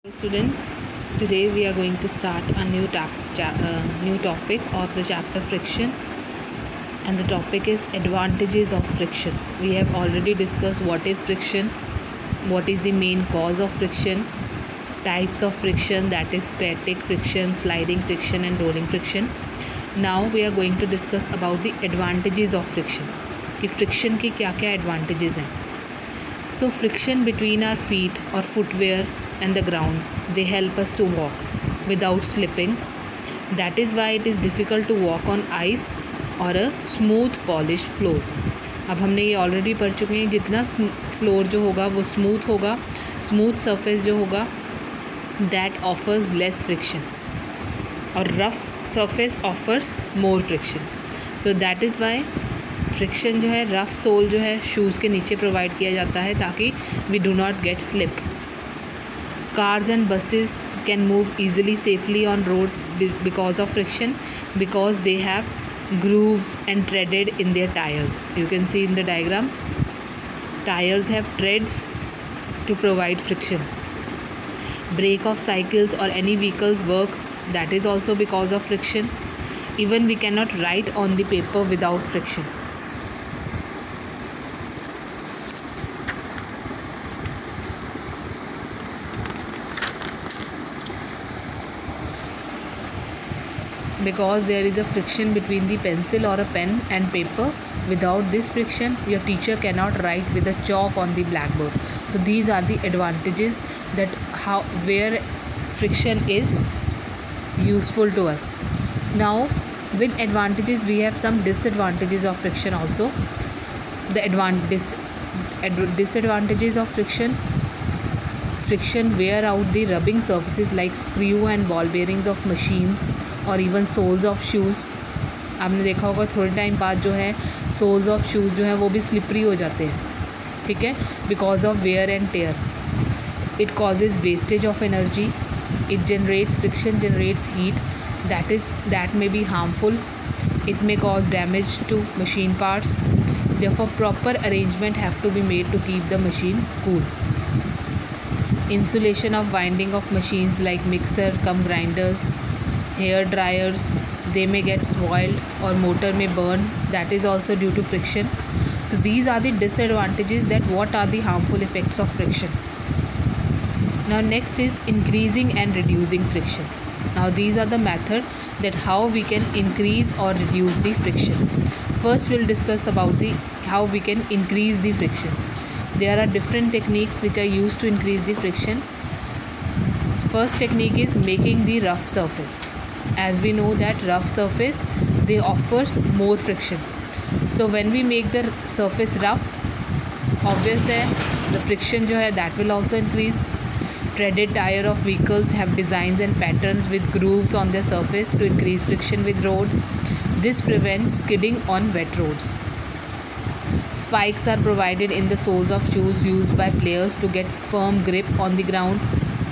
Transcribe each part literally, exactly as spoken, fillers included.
Students, today we are going to start a new tap, cha- uh, new topic of the chapter friction, and the topic is advantages of friction. We have already discussed what is friction, what is the main cause of friction, types of friction, that is static friction, sliding friction and rolling friction. Now we are going to discuss about the advantages of friction कि friction के क्या क्या advantages हैं. So friction between our feet or footwear and the ground, they help us to walk without slipping. That is why it is difficult to walk on ice or a smooth polished floor. अब हमने ये already पढ़ चुके हैं, जितना floor जो होगा वो स्मूथ होगा, स्मूथ सरफेस जो होगा that offers less friction और rough surface offers more friction. So that is why friction जो है रफ़ सोल जो है शूज़ के नीचे प्रोवाइड किया जाता है ताकि we do not get slip. Cars and buses can move easily safely on road because of friction because they have grooves and threaded in their tires. You can see in the diagram, tires have threads to provide friction. Brake of cycles or any vehicles work, that is also because of friction. Even we cannot write on the paper without friction. Because there is a friction between the pencil or a pen and paper. Without this friction, your teacher cannot write with a chalk on the blackboard. So these are the advantages that how where friction is useful to us. Now with advantages we have some disadvantages of friction also. The advantage ad, disadvantages of friction: friction wear out the rubbing surfaces like screw and ball bearings of machines और even soles of shoes. आपने देखा होगा थोड़े time बाद जो है souls of shoes जो हैं वो भी स्लिपरी हो जाते हैं, ठीक है, because of wear and tear. It causes wastage of energy. It generates friction generates heat that is that may be harmful. It may cause damage to machine parts. Therefore proper arrangement have to be made to keep the machine cool. Insulation of winding of machines like mixer cum grinders, hair dryers, they may get spoiled or motor may burn, that is also due to friction. So these are the disadvantages, that what are the harmful effects of friction. Now next is increasing and reducing friction. Now these are the method that how we can increase or reduce the friction. First we'll discuss about the how we can increase the friction. There are different techniques which are used to increase the friction. First technique is making the rough surface. As we know that rough surface, they offers more friction. So when we make the surface rough, obvious है the friction जो है that will also increase. Threaded tire of vehicles have designs and patterns with grooves on their surface to increase friction with road. This prevents skidding on wet roads. Spikes are provided in the soles of shoes used by players to get firm grip on the ground.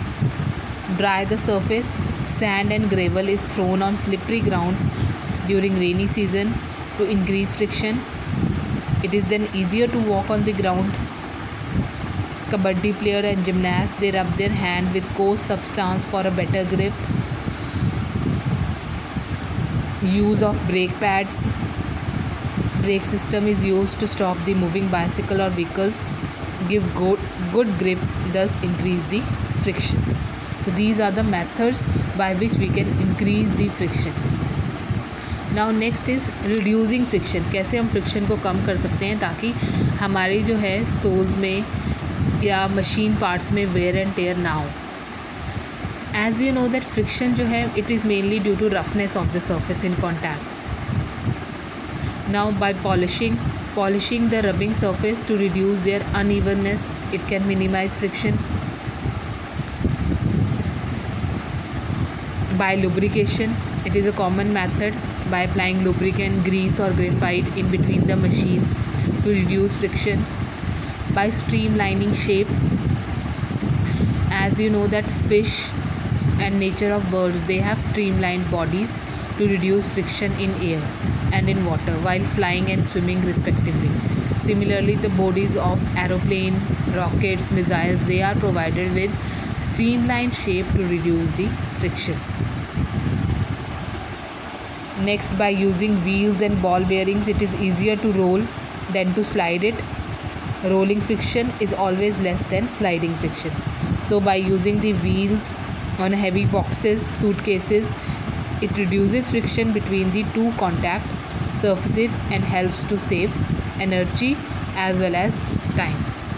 Dry the surface. Sand and gravel is thrown on slippery ground during rainy season to increase friction. It is then easier to walk on the ground. Kabaddi player and gymnast, they rub their hand with coarse substance for a better grip. Use of brake pads. Brake system is used to stop the moving bicycle or vehicles. Give good, good grip, thus increase the friction. So these are the methods by which we can increase the friction. Now next is reducing friction. कैसे हम friction को कम कर सकते हैं ताकि हमारी जो है सोल्स में या मशीन पार्ट्स में wear and tear ना हो. As you know that friction जो है it is mainly due to roughness of the surface in contact. Now by polishing polishing the rubbing surface to reduce their unevenness, it can minimize friction. By lubrication, it is a common method by applying lubricant, grease or graphite in between the machines to reduce friction. By streamlining shape, as you know that fish and nature of birds, they have streamlined bodies to reduce friction in air and in water while flying and swimming respectively. Similarly, the bodies of aeroplane, rockets, missiles, they are provided with streamlined shape to reduce the friction. Next, by using wheels and ball bearings, it is easier to roll than to slide it. Rolling friction is always less than sliding friction. So by using the wheels on heavy boxes, suitcases, it reduces friction between the two contact surfaces and helps to save energy as well as time.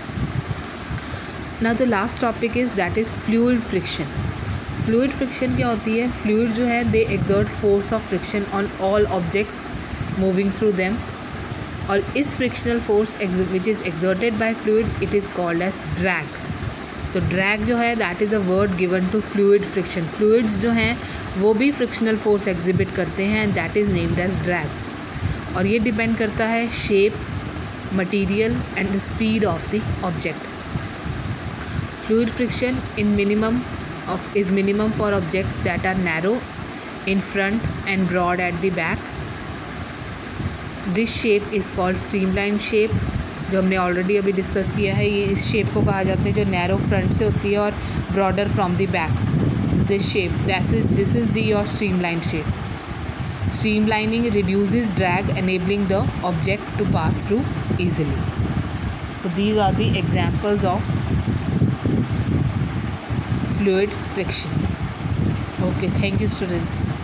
Now the last topic is that is fluid friction. Fluid friction क्या होती है? Fluid जो है they exert force of friction on all objects moving through them. और इस frictional force which is exerted by fluid, it is called as drag. तो drag जो है that is a word given to fluid friction. Fluids जो हैं वो भी frictional force exhibit करते हैं and that is named as drag. और ये depend करता है shape, material and the speed of the object. Fluid friction in minimum of is minimum for objects that are narrow in front and broad at the back. This shape is called streamlined shape, जो हमने already अभी discuss किया है. ये इस shape को कहा जाता है जो नैरो फ्रंट से होती है और broader from the back. This shape that is this is the your streamline shape. Streamlining reduces drag, enabling the object to pass through easily. So these are the examples of fluid friction. Okay, thank you students.